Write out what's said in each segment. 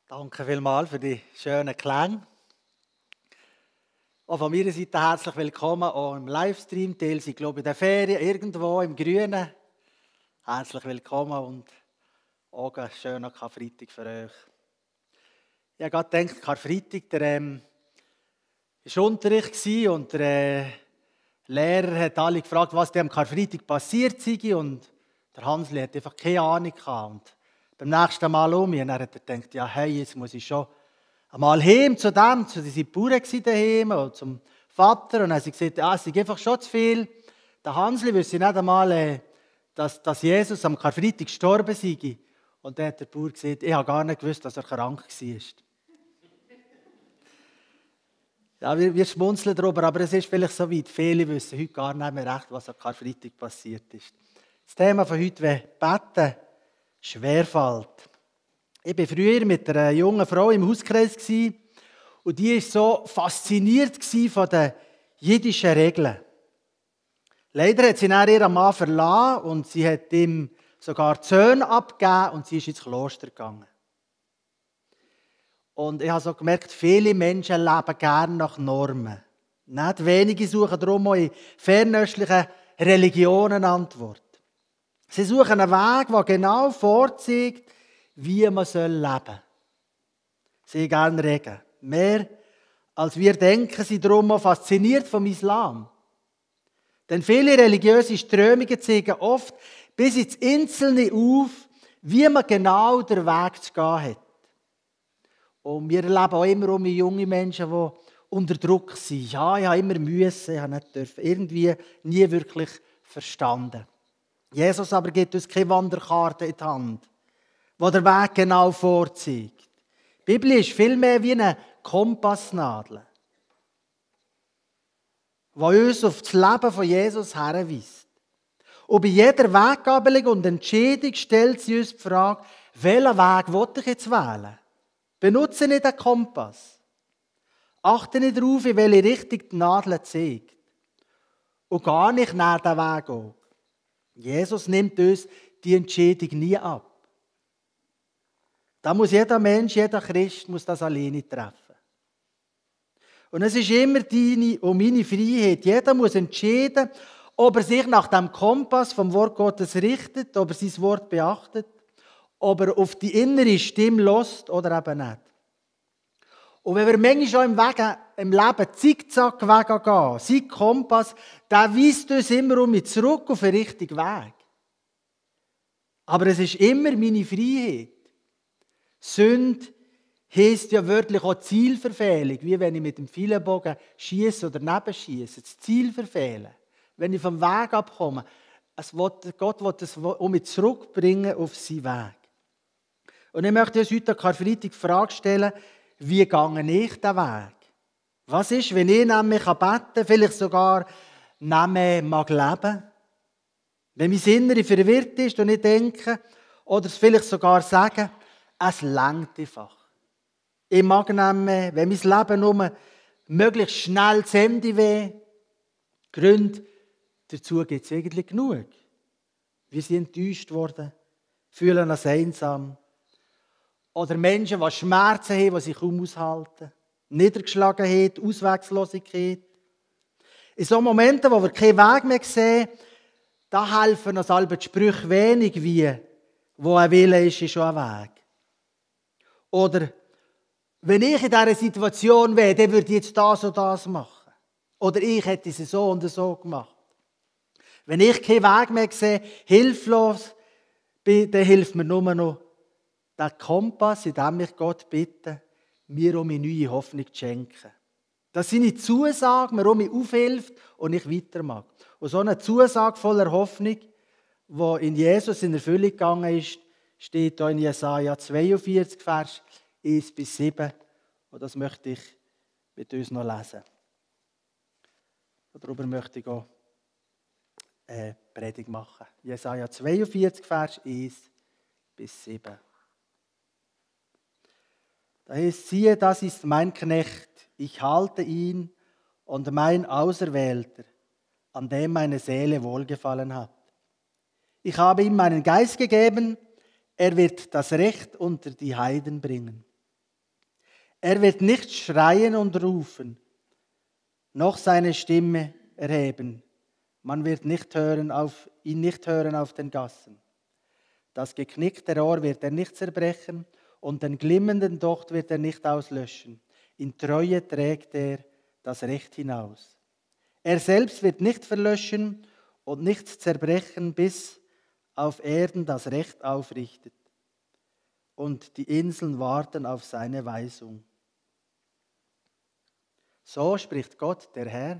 Danke vielmals für die schönen Klänge. Auch von meiner Seite herzlich willkommen, auch im Livestream. Teil sind, glaube ich, in der Ferien, irgendwo im Grünen. Herzlich willkommen und auch einen schönen Karfreitag für euch. Ich habe gerade gedacht, Karfreitag, der war Unterricht und der Lehrer hat alle gefragt, was dem am Karfreitag passiert sei. Und der Hansli hat einfach keine Ahnung gehabt. Und beim nächsten Mal und dann hat er gedacht, ja, hey, jetzt muss ich schon einmal heim zu dem, zu diesen Bauern daheim oder zum Vater. Und dann haben sie gesagt, ja, es ist einfach schon zu viel. Der Hansli wüsste nicht einmal, dass Jesus am Karfreitag gestorben sei. Und dann hat der Bauer gesagt, ich habe gar nicht gewusst, dass er krank war. Ja, wir schmunzeln darüber, aber es ist vielleicht so weit. Viele wissen heute gar nicht mehr recht, was am Karfreitag passiert ist. Das Thema von heute, wenn Beten schwerfällt. Ich war früher mit einer jungen Frau im Hauskreis und die war so fasziniert von den jiddischen Regeln. Leider hat sie dann ihren Mann verlassen und sie hat ihm sogar die Söhne abgegeben und sie ist ins Kloster gegangen. Und ich habe so gemerkt, viele Menschen leben gerne nach Normen. Nicht wenige suchen darum auch in fernöstlichen Religionen Antwort. Sie suchen einen Weg, der genau vorzeigt, wie man leben soll. Sie haben gerne Regeln. Mehr als wir denken, sind darum auch fasziniert vom Islam. Denn viele religiöse Strömungen zeigen oft bis ins Einzelne auf, wie man genau den Weg zu gehen hat. Und wir erleben auch immer junge Menschen, die unter Druck sind. Ja, ich habe immer müssen, ich habe nicht dürfen. Irgendwie nie wirklich verstanden. Jesus aber gibt uns keine Wanderkarte in die Hand, die den Weg genau vorzeigt. Die Bibel ist vielmehr wie eine Kompassnadel, die uns auf das Leben von Jesus hinweist. Und bei jeder Weggabelung und Entscheidung stellt sie uns die Frage, welchen Weg will ich jetzt wählen? Benutze nicht den Kompass. Achte nicht darauf, in welche Richtung die Nadel zeigt. Und gar nicht nach den Weg auch. Jesus nimmt uns die Entscheidung nie ab. Da muss jeder Mensch, jeder Christ muss das alleine treffen. Und es ist immer deine und meine Freiheit. Jeder muss entscheiden, ob er sich nach dem Kompass vom Wort Gottes richtet, ob er sein Wort beachtet, ob er auf die innere Stimme hört oder eben nicht. Und wenn wir manchmal schon im Leben Zickzack-Wege gehen, sein Kompass, der weist uns immer zurück auf den richtigen Weg. Aber es ist immer meine Freiheit. Sünde heisst ja wörtlich auch Zielverfehlung, wie wenn ich mit dem Pfeilenbogen schiesse oder nebenschiesse. Das Ziel verfehlen. Wenn ich vom Weg abkomme, Gott will es mich zurückbringen auf seinen Weg. Und ich möchte uns heute an Karfreitag die Frage stellen, wie gehe ich den Weg? Was ist, wenn ich nämlich beten kann, vielleicht sogar nicht mag leben? Wenn mein Innere verwirrt ist und ich denke, oder es vielleicht sogar sagen, es reicht einfach. Ich mag nicht mehr, wenn mein Leben nur möglichst schnell zu Ende wäre. Gründe dazu gibt es eigentlich genug. Wir sind enttäuscht worden, fühlen uns einsam. Oder Menschen, die Schmerzen haben, die sie kaum aushalten. Niedergeschlagenheit, Ausweglosigkeit. In solchen Momenten, wo wir keinen Weg mehr sehen, da helfen uns alle die Sprüche wenig wie, wo ein Wille ist schon ein Weg. Oder, wenn ich in dieser Situation wäre, dann würde ich jetzt das und das machen. Oder ich hätte es so und so gemacht. Wenn ich keinen Weg mehr sehe, hilflos bin, dann hilft mir nur noch der Kompass, in dem ich Gott bitte, mir um eine neue Hoffnung zu schenken. Dass seine Zusage mir um mich aufhilft und ich weitermache. Und so eine Zusage voller Hoffnung, die in Jesus in Erfüllung gegangen ist, steht hier in Jesaja 42, Vers 1 bis 7. Und das möchte ich mit uns noch lesen. Darüber möchte ich auch eine Predigt machen. Jesaja 42, Vers 1 bis 7. Da heißt, siehe, das ist mein Knecht, ich halte ihn und mein Auserwählter, an dem meine Seele wohlgefallen hat. Ich habe ihm meinen Geist gegeben, er wird das Recht unter die Heiden bringen. Er wird nicht schreien und rufen, noch seine Stimme erheben. Man wird ihn nicht hören auf den Gassen. Das geknickte Rohr wird er nicht zerbrechen und den glimmenden Docht wird er nicht auslöschen. In Treue trägt er das Recht hinaus. Er selbst wird nicht verlöschen und nichts zerbrechen, bis auf Erden das Recht aufrichtet. Und die Inseln warten auf seine Weisung. So spricht Gott, der Herr,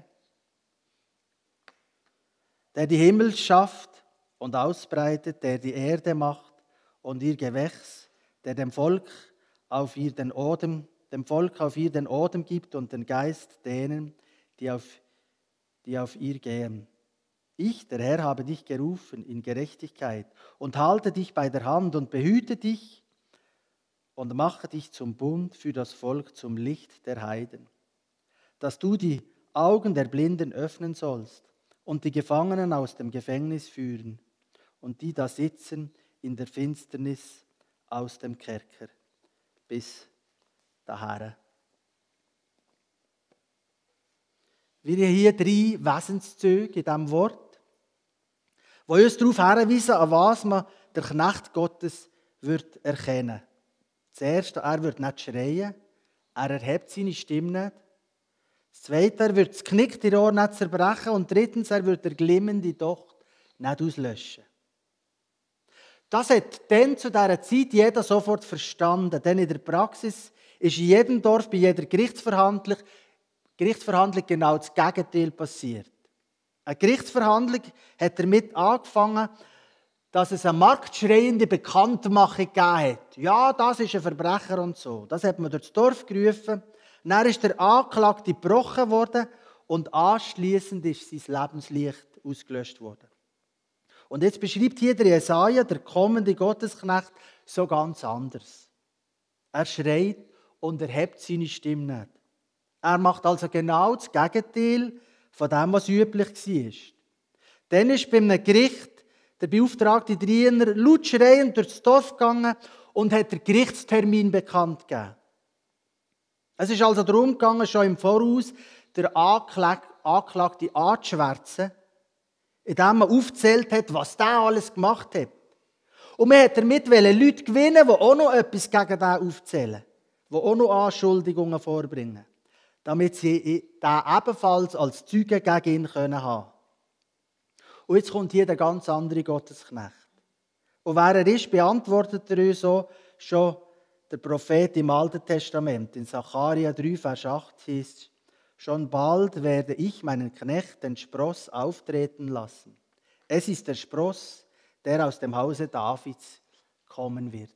der die Himmel schafft und ausbreitet, der die Erde macht und ihr Gewächs, der dem Volk auf ihr den Odem gibt und den Geist denen, die auf ihr gehen. Ich, der Herr, habe dich gerufen in Gerechtigkeit und halte dich bei der Hand und behüte dich und mache dich zum Bund für das Volk, zum Licht der Heiden, dass du die Augen der Blinden öffnen sollst und die Gefangenen aus dem Gefängnis führen und die da sitzen in der Finsternis aus dem Kerker bis daher. Wir haben hier 3 Wesenszüge in diesem Wort, die uns darauf hinweisen, an was man der Knecht Gottes wird erkennen. Zuerst, er wird nicht schreien, er erhebt seine Stimme nicht. Zweitens, er wird das geknickte Rohr nicht zerbrechen. Und drittens, er wird der glimmende Docht nicht auslöschen. Das hat dann zu dieser Zeit jeder sofort verstanden. Denn in der Praxis ist in jedem Dorf, bei jeder Gerichtsverhandlung genau das Gegenteil passiert. Eine Gerichtsverhandlung hat damit angefangen, dass es eine marktschreiende Bekanntmachung gegeben hat. Ja, das ist ein Verbrecher und so. Das hat man durchs Dorf gerufen. Dann ist der Anklagte gebrochen worden und anschliessend ist sein Lebenslicht ausgelöscht worden. Und jetzt beschreibt hier der Jesaja, der kommende Gottesknecht, so ganz anders. Er schreit und erhebt seine Stimme nicht. Er macht also genau das Gegenteil von dem, was üblich war. Dann ist bei einem Gericht der beauftragte Diener laut schreiend durchs Dorf gegangen und hat den Gerichtstermin bekannt gegeben. Es ist also darum gegangen, schon im Voraus der Anklagte anzuschwärzen, indem man aufgezählt hat, was der alles gemacht hat. Und man hat damit Leute gewinnen, die auch noch etwas gegen den aufzählen, die auch noch Anschuldigungen vorbringen, damit sie den ebenfalls als Zeugen gegen ihn haben können. Und jetzt kommt hier der ganz andere Gottesknecht. Und wer er ist, beantwortet er uns so schon der Prophet im Alten Testament. In Sacharja 3, Vers 8 heißt: Schon bald werde ich meinen Knecht, den Spross, auftreten lassen. Es ist der Spross, der aus dem Hause Davids kommen wird.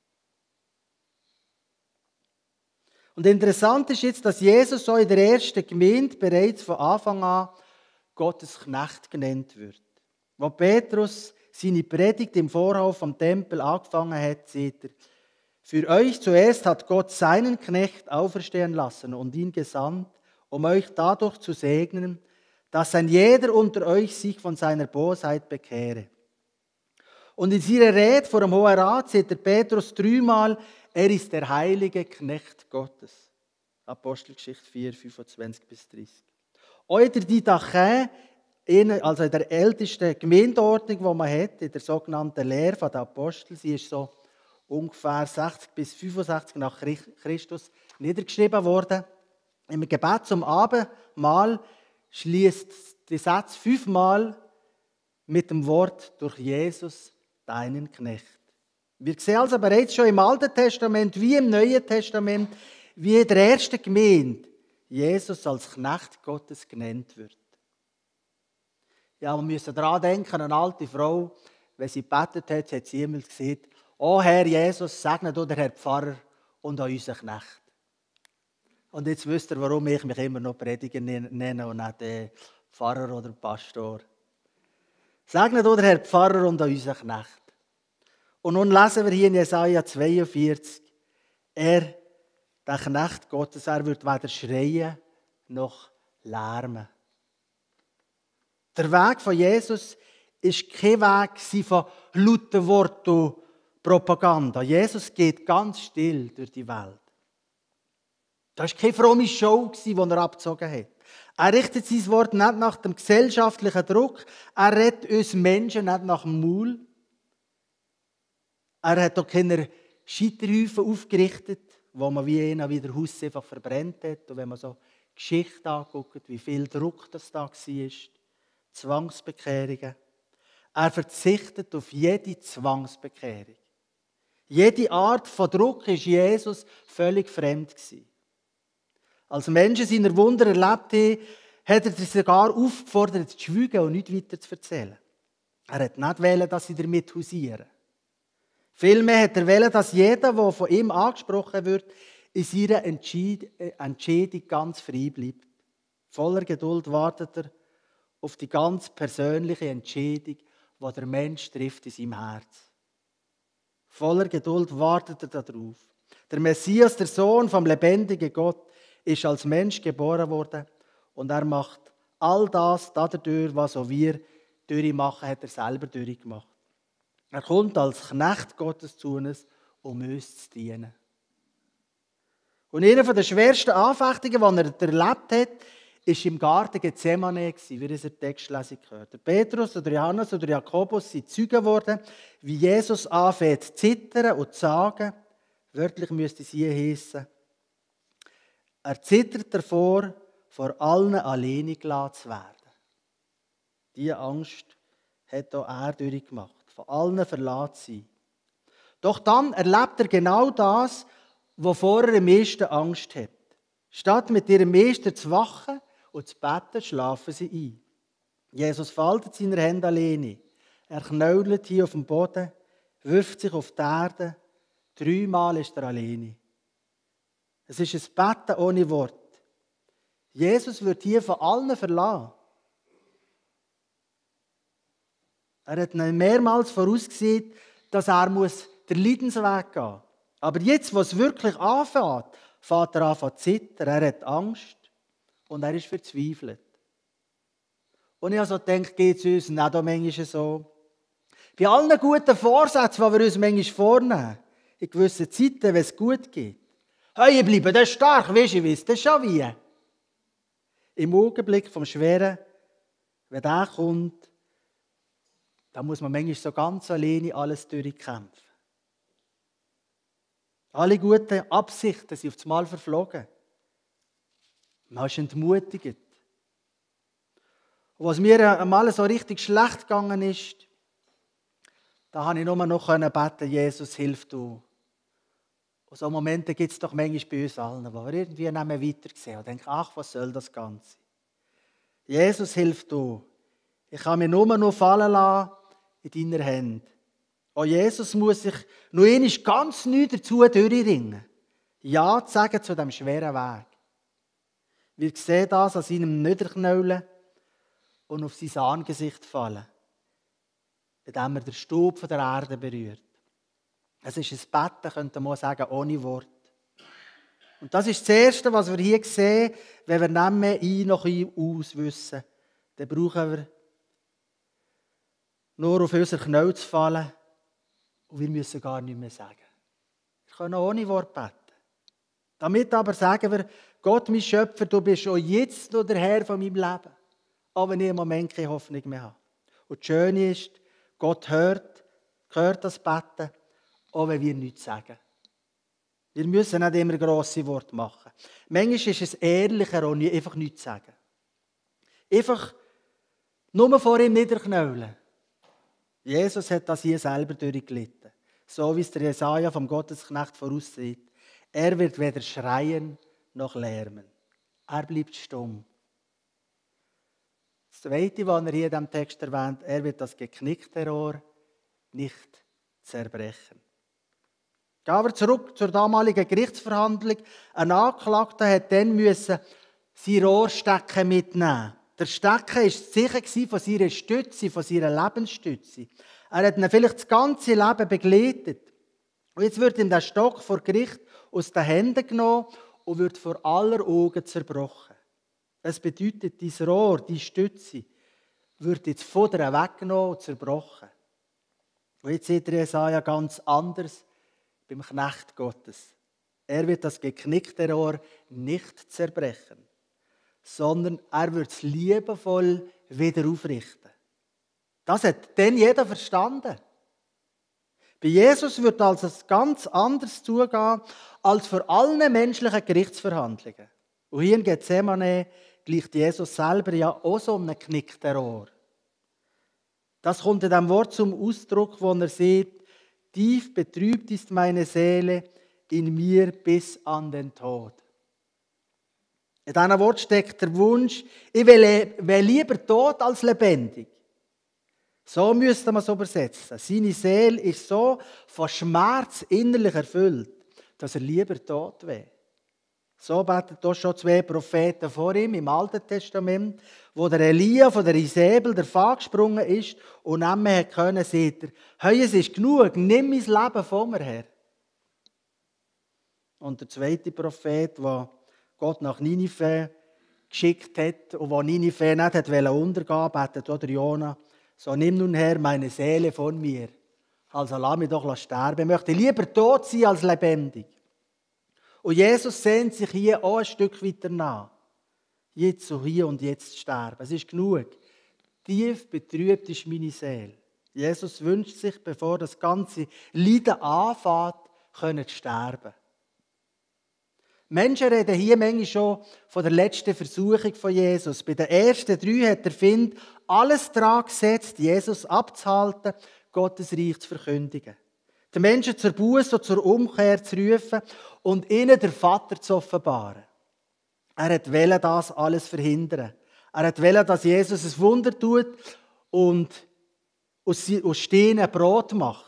Und interessant ist jetzt, dass Jesus so in der ersten Gemeinde bereits von Anfang an Gottes Knecht genannt wird. Wo Petrus seine Predigt im Vorhof vom Tempel angefangen hat, sagt er: Für euch zuerst hat Gott seinen Knecht auferstehen lassen und ihn gesandt, um euch dadurch zu segnen, dass ein jeder unter euch sich von seiner Bosheit bekehre. Und in seiner Rede vor dem Hohen Rat sagt der Petrus 3-mal, er ist der heilige Knecht Gottes. Apostelgeschichte 4, 25-30. Oder die Didache, also in der ältesten Gemeindeordnung, die man hat, in der sogenannten Lehre der Apostel, sie ist so ungefähr 60 bis 65 nach Christus niedergeschrieben worden. Im Gebet zum Abendmahl schließt die Satz 5-mal mit dem Wort durch Jesus, deinen Knecht. Wir sehen also bereits schon im Alten Testament wie im Neuen Testament, wie in der ersten Gemeinde Jesus als Knecht Gottes genannt wird. Ja, wir müssen daran denken, eine alte Frau, wenn sie gebetet hat, hat sie immer gesagt: O Herr Jesus, segne du den Herr Pfarrer und auch unseren Knecht. Und jetzt wisst ihr, warum ich mich immer noch Prediger nenne und nicht Pfarrer oder Pastor. Segne du den Herr Pfarrer und auch unseren Knecht. Und nun lesen wir hier in Jesaja 42, der Knecht Gottes, er wird weder schreien noch lärmen. Der Weg von Jesus ist kein Weg von lauten Worten und Propaganda. Jesus geht ganz still durch die Welt. Das war keine fromme Show, die er abgezogen hat. Er richtet sein Wort nicht nach dem gesellschaftlichen Druck. Er redet uns Menschen nicht nach dem Maul. Er hat auch keine Scheiterhäufen aufgerichtet, wo man wie einer wieder Haus einfach verbrennt hat. Und wenn man so Geschichte anguckt, wie viel Druck das da war, Zwangsbekehrungen. Er verzichtet auf jede Zwangsbekehrung. Jede Art von Druck war Jesus völlig fremd gewesen. Als Menschen seine Wunder erlebt haben, hat er sie sogar aufgefordert, zu schweigen und nichts weiter zu erzählen. Er hat nicht wollen, dass sie damit hausieren. Vielmehr hat er wollen, dass jeder, der von ihm angesprochen wird, in seiner Entscheidung ganz frei bleibt. Voller Geduld wartet er auf die ganz persönliche Entscheidung, die der Mensch trifft in seinem Herz. Voller Geduld wartet er darauf. Der Messias, der Sohn vom lebendigen Gott, ist als Mensch geboren worden und er macht all das dadurch, was auch wir durchmachen, hat er selber durchgemacht. Er kommt als Knecht Gottes zu uns, um uns zu dienen. Und eine der schwersten Anfechtungen, die er erlebt hat, war im Garten Gethsemane, wie wir in der Textlesung gehört haben. Petrus oder Johannes oder Jakobus sind Zeugen geworden, wie Jesus anfängt zu zittern und zu sagen, wörtlich müsste es hier heissen, er zittert davor, vor allen alleine gelassen zu werden. Diese Angst hat auch er durchgemacht, von allen verlassen zu sein. Doch dann erlebt er genau das, wovor er am meisten Angst hat. Statt mit ihrem Meister zu wachen und zu beten, schlafen sie ein. Jesus faltet seine Hände alleine. Er knäult hier auf dem Boden, wirft sich auf die Erde. 3-mal ist er alleine. Es ist ein Beten ohne Wort. Jesus wird hier von allen verlassen. Er hat mehrmals vorausgesehen, dass er den Leidensweg gehen muss. Aber jetzt, wo es wirklich anfängt, fängt er an zu zittern. Er hat Angst und er ist verzweifelt. Und ich habe so gedacht, geht es uns nicht auch manchmal so? Bei allen guten Vorsätzen, die wir uns manchmal vornehmen, in gewissen Zeiten, wenn es gut geht. Hey, ihr bleibt das stark, weisst du, wisst das schon wie? Im Augenblick vom Schweren, wenn der kommt, da muss man manchmal so ganz alleine alles durchkämpfen. Alle guten Absichten sind auf das Mal verflogen. Man ist entmutigt. Und was mir einmal so richtig schlecht gegangen ist, da habe ich nur noch beten, Jesus, hilf du. Und so Momente gibt es doch manchmal bei uns allen, wo wir irgendwie nicht mehr weiter und denken, ach, was soll das Ganze? Jesus, hilf du. Ich kann mich nur noch fallen lassen in deiner Hände. Oh, Jesus muss sich noch einmal ganz neu dazu durchringen. Ja zu sagen zu diesem schweren Weg. Wir sehen das an seinem Niederknäulen und auf sein Angesicht fallen, indem er den Staub von der Erde berührt. Es ist ein Beten, könnte man sagen, ohne Wort. Und das ist das Erste, was wir hier sehen, wenn wir nicht mehr ein noch ein aus wissen. Dann brauchen wir nur auf unsere Knie zu fallen und wir müssen gar nichts mehr sagen. Wir können ohne Wort beten. Damit aber sagen wir, Gott, mein Schöpfer, du bist auch jetzt noch der Herr von meinem Leben. Auch wenn ich im Moment keine Hoffnung mehr habe. Und das Schöne ist, Gott hört das Beten, auch wenn wir nichts sagen. Wir müssen nicht immer grosse Worte machen. Manchmal ist es ehrlicher, auch einfach nichts zu sagen. Einfach nur vor ihm niederknäulen. Jesus hat das hier selber durchgelitten. So wie es der Jesaja vom Gottesknecht voraussieht. Er wird weder schreien noch lärmen. Er bleibt stumm. Das Zweite, was er hier in diesem Text erwähnt, er wird das geknickte Rohr nicht zerbrechen. Gehen wir zurück zur damaligen Gerichtsverhandlung. Ein Anklagter hat dann sein Rohrstecken mitnehmen. Der Stecken war sicher von seiner Stütze, von seiner Lebensstütze. Er hat ihn vielleicht das ganze Leben begleitet. Und jetzt wird ihm der Stock vor Gericht aus den Händen genommen und wird vor aller Augen zerbrochen. Es bedeutet, dein Rohr, die Stütze, wird jetzt von dir weggenommen und zerbrochen. Und jetzt sieht Jesaja ganz anders beim Knecht Gottes. Er wird das geknickte Rohr nicht zerbrechen, sondern er wird es liebevoll wieder aufrichten. Das hat dann jeder verstanden. Bei Jesus wird also ganz anders zugehen als vor allen menschlichen Gerichtsverhandlungen. Und hier in Gethsemane gleicht Jesus selber ja auch so einem geknickten Rohr. Das kommt in dem Wort zum Ausdruck, wo er sagt, tief betrübt ist meine Seele in mir bis an den Tod. In diesem Wort steckt der Wunsch, ich will lieber tot als lebendig. So müsste man es übersetzen. Seine Seele ist so von Schmerz innerlich erfüllt, dass er lieber tot wäre. So beten hier schon 2 Propheten vor ihm im Alten Testament, wo der Elia von der Isabel davon gesprungen ist und nicht mehr können, sagt er, hey, es ist genug, nimm mein Leben von mir her. Und der 2. Prophet, der Gott nach Ninive geschickt hat und wo Ninive nicht untergehen wollte, betet auch der Jona, so nimm nun her meine Seele von mir. Also lass mich doch sterben. Ich möchte lieber tot sein als lebendig. Und Jesus sehnt sich hier auch ein Stück weiter nach. Jetzt so hier und jetzt sterben. Es ist genug. Tief betrübt ist meine Seele. Jesus wünscht sich, bevor das ganze Leiden anfängt, zu sterben. Menschen reden hier manchmal schon von der letzten Versuchung von Jesus. Bei den ersten 3 hat der Find alles daran gesetzt, Jesus abzuhalten, Gottes Reich zu verkündigen. Den Menschen zur Buße und zur Umkehr zu rufen und ihnen den Vater zu offenbaren. Er wollte das alles verhindern. Er wollte, dass Jesus ein Wunder tut und aus Steinen Brot macht.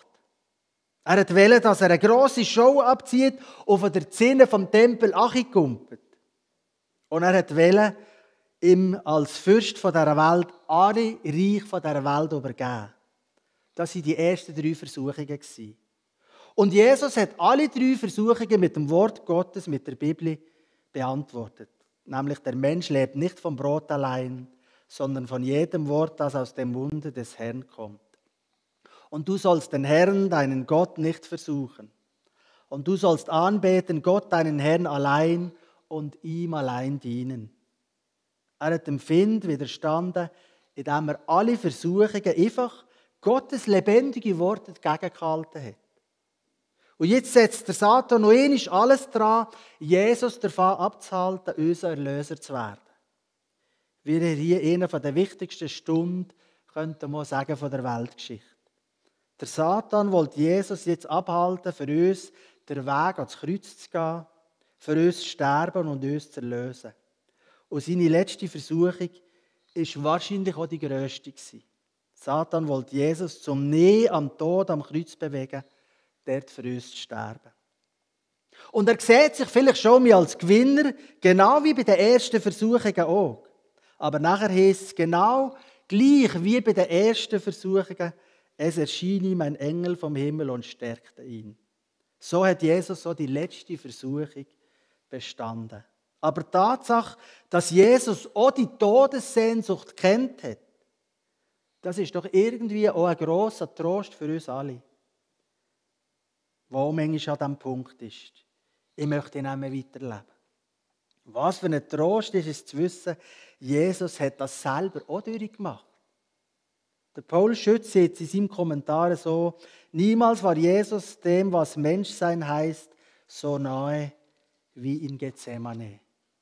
Er wollte, dass er eine grosse Show abzieht und von der Zinne vom Tempel kumpelt. Und er wollte ihm als Fürst von dieser Welt alle Reich von dieser Welt übergeben. Das waren die ersten 3 Versuchungen. Und Jesus hat alle 3 Versuchungen mit dem Wort Gottes, mit der Bibel, beantwortet. Nämlich, der Mensch lebt nicht vom Brot allein, sondern von jedem Wort, das aus dem Munde des Herrn kommt. Und du sollst den Herrn, deinen Gott, nicht versuchen. Und du sollst anbeten Gott, deinen Herrn, allein und ihm allein dienen. Er hat dem Find widerstanden, indem er alle Versuchungen einfach Gottes lebendige Worte entgegengehalten hat. Und jetzt setzt der Satan noch einmal alles daran, Jesus davon abzuhalten, unser Erlöser zu werden. Wir haben hier eine der wichtigsten Stunden, könnte man sagen, von der Weltgeschichte. Der Satan wollte Jesus jetzt abhalten, für uns den Weg ans Kreuz zu gehen, für uns zu sterben und uns zu erlösen. Und seine letzte Versuchung war wahrscheinlich auch die grösste. Satan wollte Jesus zum Nähe am Tod am Kreuz bewegen, dort für uns zu sterben. Und er sieht sich vielleicht schon mal als Gewinner, genau wie bei den ersten Versuchungen auch. Aber nachher heisst es genau gleich wie bei den ersten Versuchungen, es erschien ihm ein Engel vom Himmel und stärkte ihn. So hat Jesus so die letzte Versuchung bestanden. Aber die Tatsache, dass Jesus auch die Todessehnsucht kennt hat, das ist doch irgendwie auch ein grosser Trost für uns alle. Wo manchmal an diesem Punkt ist. Ich möchte nicht mehr weiterleben. Was für ein Trost ist es zu wissen, Jesus hat das selber auch durchgemacht. Der Paul Schütz sagt in seinem Kommentar so, niemals war Jesus dem, was Menschsein heißt, so nahe wie in Gethsemane.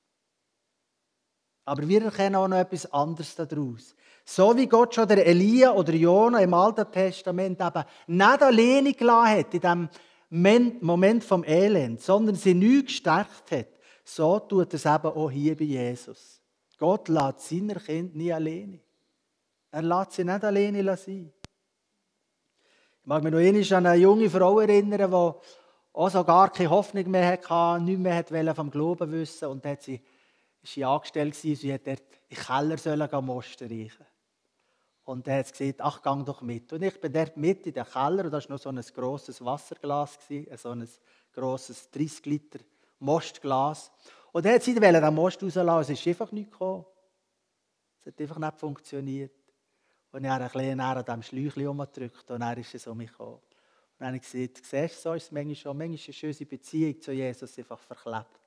Aber wir erkennen auch noch etwas anderes daraus. So wie Gott schon der Elia oder Jona im Alten Testament eben nicht alleine gelassen hat in diesem Moment vom Elend, sondern sie neu gestärkt hat, so tut es eben auch hier bei Jesus. Gott lässt seine Kinder nie alleine. Er lässt sie nicht alleine sein. Ich mag mich noch einmal an eine junge Frau erinnern, die auch so gar keine Hoffnung mehr hatte, nichts mehr vom Glauben wissen. Und dann war sie angestellt, sie wollte dort in den Keller Mosten reichen. Und dann hat sie gesagt, ach, geh doch mit. Und ich bin dort mit in den Keller und da war noch so ein grosses Wasserglas, so ein grosses 30 Liter Mostglas. Und dann hat sie den Most rauslassen, es ist einfach nicht gekommen. Es hat einfach nicht funktioniert. Und ich habe ein bisschen an diesem Schläuchchen herumgedrückt und dann ist es um mich gekommen. dann habe ich gesagt, siehst du, so ist es manchmal schon. Manchmal ist eine schöne Beziehung zu Jesus einfach verklebt.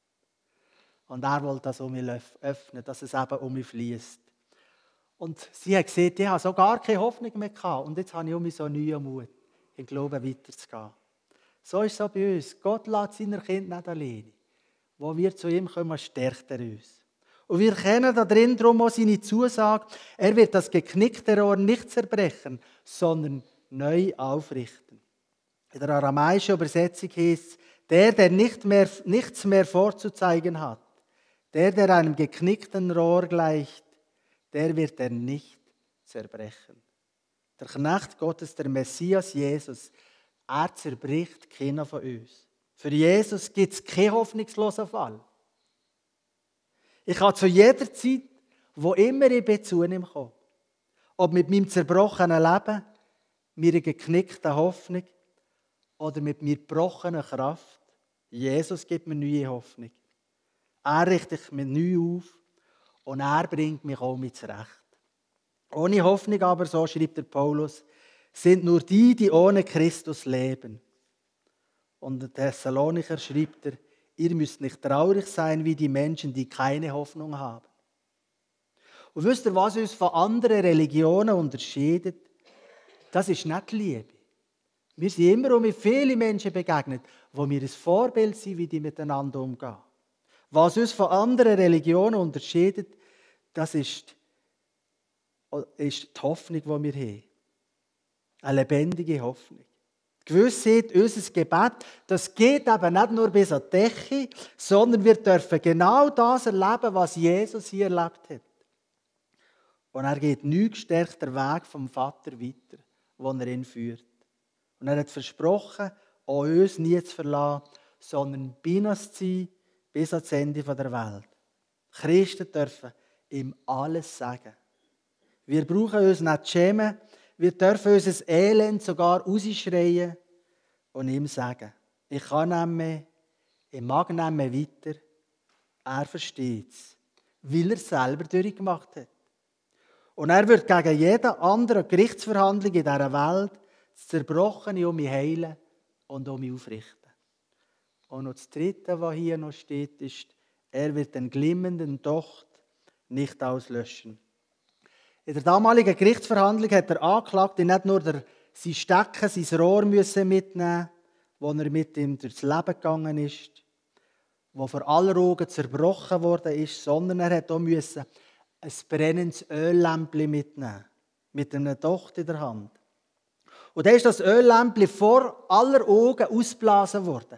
Und er wollte das um mich öffnen, dass es eben um mich fließt. Und sie hat gesagt, ich habe so gar keine Hoffnung mehr gehabt. Und jetzt habe ich um mich so neuen Mut, im Glauben weiterzugehen. So ist es auch bei uns. Gott lässt seine Kinder nicht alleine. Wo wir zu ihm kommen, stärkt er uns. Und wir kennen da drin darum auch seine Zusage, er wird das geknickte Rohr nicht zerbrechen, sondern neu aufrichten. In der aramäischen Übersetzung heißt es, der nichts mehr vorzuzeigen hat, der einem geknickten Rohr gleicht, der wird er nicht zerbrechen. Der Knecht Gottes, der Messias Jesus, er zerbricht keiner von uns. Für Jesus gibt es keinen hoffnungslosen Fall. Ich kann zu jeder Zeit, wo immer ich bin, zu ihm kommen. Ob mit meinem zerbrochenen Leben, meiner geknickten Hoffnung oder mit meiner gebrochenen Kraft. Jesus gibt mir neue Hoffnung. Er richtet mich neu auf und er bringt mich auch mit zurecht. Ohne Hoffnung aber, so schreibt der Paulus, sind nur die, die ohne Christus leben. Und der Thessalonicher schreibt er, ihr müsst nicht traurig sein wie die Menschen, die keine Hoffnung haben. Und wisst ihr, was uns von anderen Religionen unterscheidet? Das ist nicht die Liebe. Wir sind immer mit vielen Menschen begegnet, wo wir ein Vorbild sind, wie die miteinander umgehen. Was uns von anderen Religionen unterscheidet, das ist die Hoffnung, die wir haben. Eine lebendige Hoffnung. Die Gewissheit, unser Gebet, das geht eben nicht nur bis an die Decke, sondern wir dürfen genau das erleben, was Jesus hier erlebt hat. Und er geht nichts gestärkt der Weg vom Vater weiter, wo er ihn führt. Und er hat versprochen, auch uns nie zu verlassen, sondern bei uns zu sein, bis ans Ende der Welt. Christen dürfen ihm alles sagen. Wir brauchen uns nicht zu schämen, wir dürfen unser Elend sogar rausschreien und ihm sagen, ich kann nicht mehr, ich mag nicht mehr weiter. Er versteht es, weil er es selber durchgemacht hat. Und er wird gegen jede andere Gerichtsverhandlung in dieser Welt das Zerbrochene um mich heilen und um mich aufrichten. Und noch das Dritte, was hier noch steht, ist, er wird den glimmenden Docht nicht auslöschen. In der damaligen Gerichtsverhandlung hat der Anklagte nicht nur sein Stecken, sein Rohr mitnehmen, wo er mit ihm durchs Leben gegangen ist, wo vor aller Augen zerbrochen worden ist, sondern er hat auch ein brennendes Öllämpchen mitnehmen, mit einem Docht in der Hand. Und dann ist das Öllämpchen vor aller Augen ausgeblasen worden.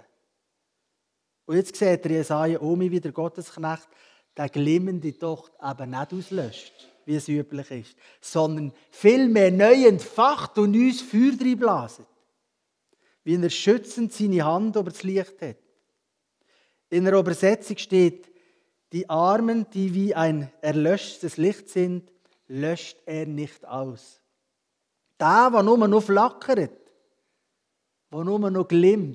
Und jetzt sieht Jesaja wie der Gottesknecht den glimmenden Docht eben nicht auslöscht, wie es üblich ist, sondern vielmehr neu entfacht und uns Feuer reinblasen. Wie er schützend seine Hand über das Licht hat. In der Übersetzung steht, die Armen, die wie ein erlöschtes Licht sind, löscht er nicht aus. Der nur noch flackert, der nur noch glimmt,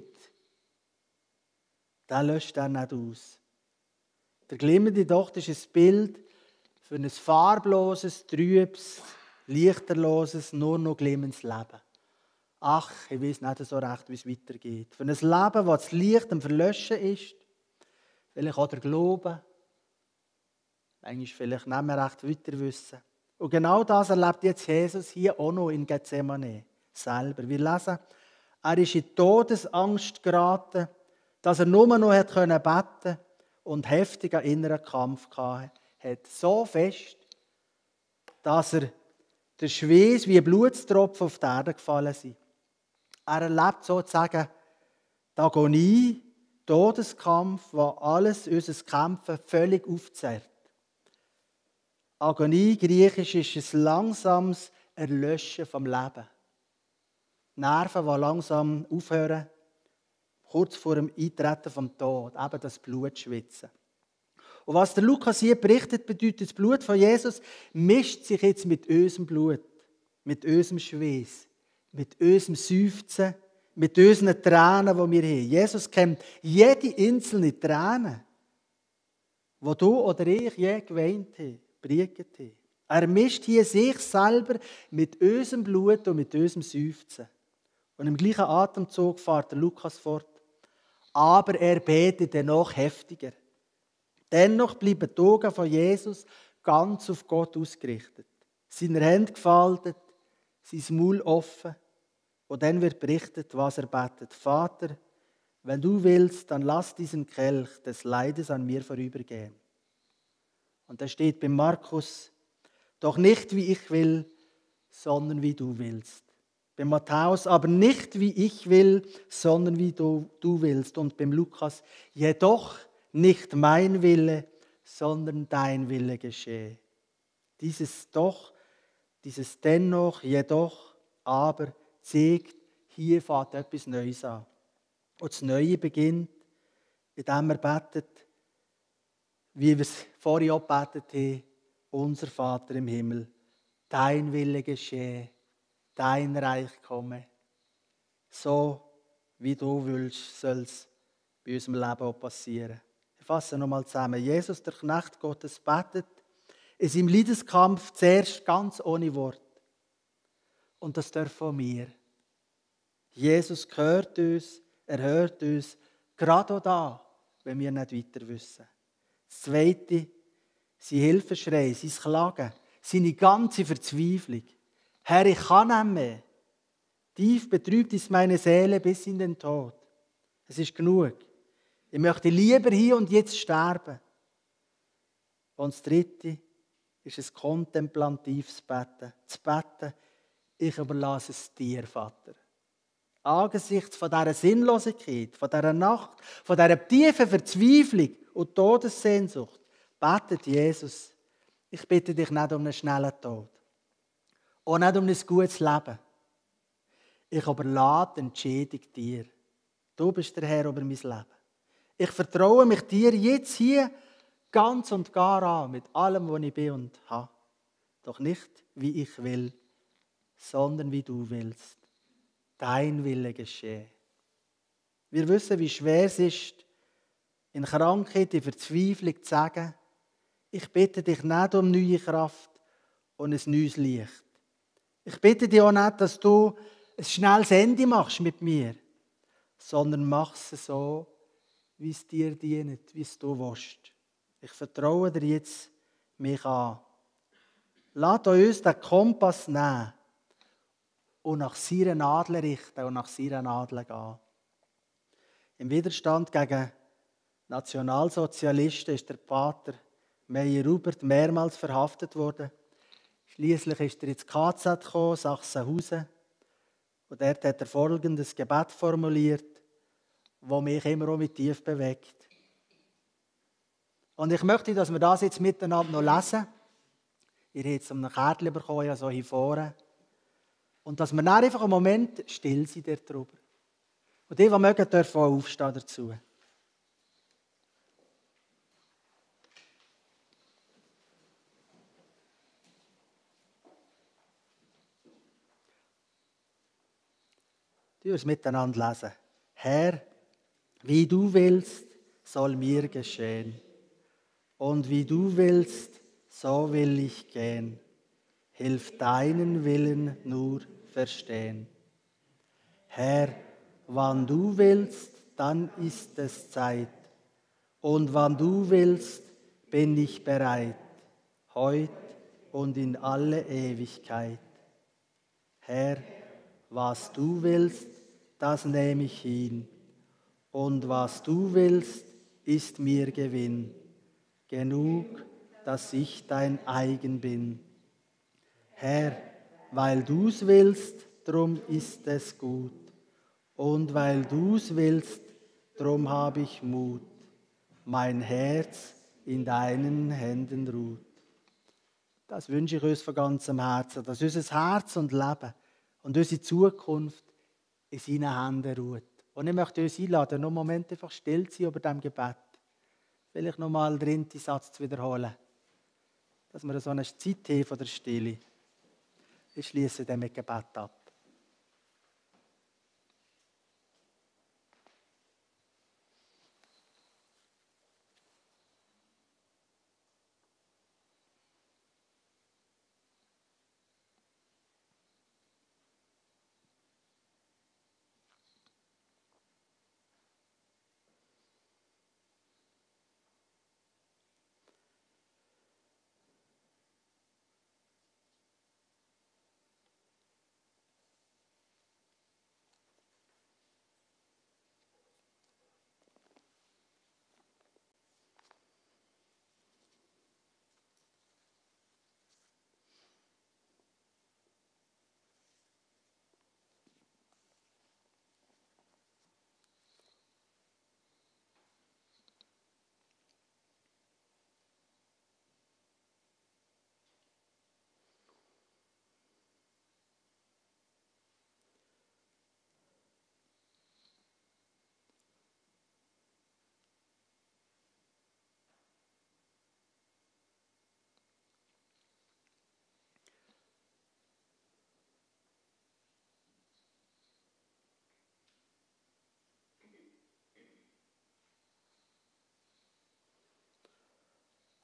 den löscht er nicht aus. Der glimmende Docht ist ein Bild für ein farbloses, trübes, lichterloses, nur noch glimmendes Leben. Ach, ich weiß nicht so recht, wie es weitergeht. Für ein Leben, wo das Licht am Verlöschen ist, vielleicht auch der Glaube, manchmal vielleicht nicht mehr recht weiter wissen. Und genau das erlebt jetzt Jesus hier auch noch in Gethsemane selber. Wir lesen, er ist in Todesangst geraten, dass er nur noch beten konnte und heftigen inneren Kampf hatte. So fest, dass er der Schweiß wie Blutstropfen auf die Erde gefallen sind. Er erlebt sozusagen die Agonie, Todeskampf, wo alles unser Kämpfen völlig aufzehrt. Agonie, griechisch, ist ein langsames Erlöschen vom Leben. Nerven, die langsam aufhören, kurz vor dem Eintreten vom Tod, eben das Blutschwitzen. Und was der Lukas hier berichtet, bedeutet, das Blut von Jesus mischt sich jetzt mit unserem Blut, mit unserem Schweiß, mit unserem Seufzen, mit unseren Tränen, die wir haben. Jesus kennt jede einzelne Träne, die du oder ich je geweint haben, gebriegt haben. Er mischt hier sich selber mit unserem Blut und mit unserem Seufzen. Und im gleichen Atemzug fährt der Lukas fort. Aber er betete noch heftiger. Dennoch bleiben die Augen von Jesus ganz auf Gott ausgerichtet. Seine Hände gefaltet, sein Maul offen. Und dann wird berichtet, was er betet. Vater, wenn du willst, dann lass diesen Kelch des Leides an mir vorübergehen. Und da steht bei Markus, doch nicht wie ich will, sondern wie du willst. Beim Matthäus aber nicht wie ich will, sondern wie du willst. Und beim Lukas, jedoch nicht mein Wille, sondern dein Wille geschehe. Dieses doch, dieses dennoch, jedoch, aber zeigt, hier fängt etwas Neues an. Und das Neue beginnt, indem er betet, wie wir es vorhin auch gebetet haben, unser Vater im Himmel, dein Wille geschehe, dein Reich komme. So, wie du willst, soll es bei unserem Leben auch passieren. Ich fasse nochmal zusammen. Jesus, der Knecht Gottes, betet in seinem Leidenskampf zuerst ganz ohne Wort. Und das darf von mir. Jesus hört uns, er hört uns, gerade auch da, wenn wir nicht weiter wissen. Das Zweite, sein Hilfeschrei, sein Klagen, seine ganze Verzweiflung. Herr, ich kann nicht mehr. Tief betrübt ist meine Seele bis in den Tod. Es ist genug. Ich möchte lieber hier und jetzt sterben. Und das Dritte ist ein kontemplatives Beten. Das Beten, ich überlasse es dir, Vater. Angesichts von dieser Sinnlosigkeit, von dieser Nacht, von dieser tiefen Verzweiflung und Todessehnsucht, betet Jesus, ich bitte dich nicht um einen schnellen Tod. Auch nicht um ein gutes Leben. Ich überlasse die Entscheidung dir. Du bist der Herr über mein Leben. Ich vertraue mich dir jetzt hier ganz und gar an, mit allem, was ich bin und habe. Doch nicht, wie ich will, sondern wie du willst. Dein Wille geschehe. Wir wissen, wie schwer es ist, in Krankheit, in Verzweiflung zu sagen, ich bitte dich nicht um neue Kraft und ein neues Licht. Ich bitte dich auch nicht, dass du ein schnelles Ende machst mit mir, sondern mach es so, wie es dir dient, wie es du willst. Ich vertraue dir jetzt mich an. Lass uns den Kompass nehmen und nach seiner Nadel richten und nach seiner Nadel gehen. Im Widerstand gegen Nationalsozialisten ist der Pater Meyer-Hubert mehrmals verhaftet worden. Schließlich ist er ins KZ gekommen, Sachsenhausen. Und dort hat er folgendes Gebet formuliert, das mich immer auch mit tief bewegt. Und ich möchte, dass wir das jetzt miteinander noch lesen. Ihr habt jetzt ein Kärtchen bekommen, ja so hier vorne. Und dass wir dann einfach einen Moment still sind darüber. Und die mögen, dürfen auch aufstehen dazu. Wir es miteinander lesen. Herr, wie du willst, soll mir geschehen. Und wie du willst, so will ich gehen. Hilf deinen Willen nur verstehen. Herr, wann du willst, dann ist es Zeit. Und wann du willst, bin ich bereit. Heut und in alle Ewigkeit. Herr, was du willst, das nehme ich hin. Und was du willst, ist mir Gewinn. Genug, dass ich dein eigen bin. Herr, weil du's willst, drum ist es gut. Und weil du's willst, drum habe ich Mut. Mein Herz in deinen Händen ruht. Das wünsche ich uns von ganzem Herzen, dass unser Herz und Leben und unsere Zukunft in seinen Händen ruht. Und ich möchte uns einladen, noch einen Moment einfach still zu sein über diesem Gebet. Vielleicht nochmal den 3. Satz zu wiederholen. Dass wir so eine Zeit haben von der Stille. Ich schließe dann mit Gebet ab.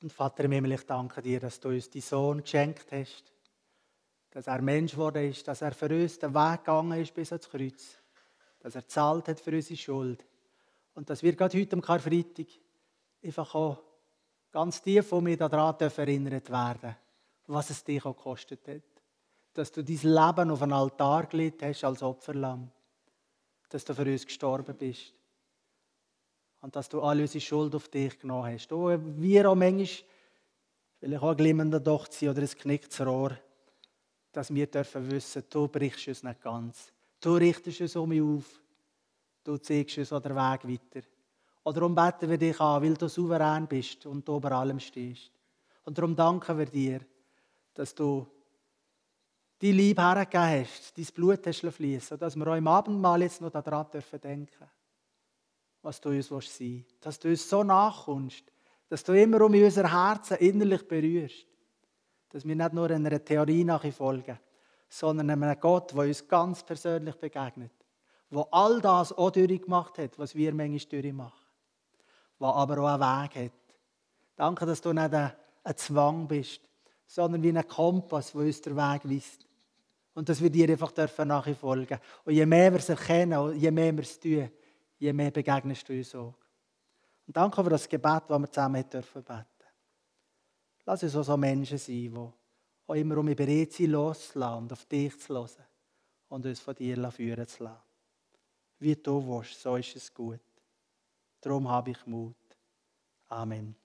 Und Vater im Himmel, ich danke dir, dass du uns deinen Sohn geschenkt hast, dass er Mensch geworden ist, dass er für uns den Weg gegangen ist bis ans Kreuz, dass er gezahlt hat für unsere Schuld und dass wir gerade heute am Karfreitag einfach auch ganz tief von mir daran erinnert werden, was es dich auch gekostet hat. Dass du dein Leben auf einen Altar gelegt hast als Opferlamm, dass du für uns gestorben bist und dass du alle unsere Schuld auf dich genommen hast. Oh, wir auch manchmal, vielleicht auch ein glimmender Docht sein oder ein knicktes Rohr, dass wir dürfen wissen, du brichst uns nicht ganz. Du richtest uns um mich auf. Du zeigst uns auch den Weg weiter. Und darum beten wir dich an, weil du souverän bist und du über allem stehst. Und darum danken wir dir, dass du dein Leib hergegeben hast, dein Blut hast fließen, dass wir auch im Abendmahl jetzt noch daran dürfen denken, was du uns sein willst. Dass du uns so nachkommst, dass du immer um unser Herzen innerlich berührst. Dass wir nicht nur einer Theorie nachfolgen, sondern einem Gott, der uns ganz persönlich begegnet, der all das auch durchgemacht hat, was wir manchmal durchmachen, der aber auch einen Weg hat. Danke, dass du nicht ein Zwang bist, sondern wie ein Kompass, der uns den Weg weist. Und dass wir dir einfach nachfolgen dürfen. Und je mehr wir es erkennen, und je mehr wir es tun, je mehr begegnest du uns auch. Und danke für das Gebet, das wir zusammen beten dürfen. Lass uns auch so Menschen sein, die auch immer um bereit sind, loszulassen und auf dich zu hören und uns von dir führen zu lassen. Wie du willst, so ist es gut. Darum habe ich Mut. Amen.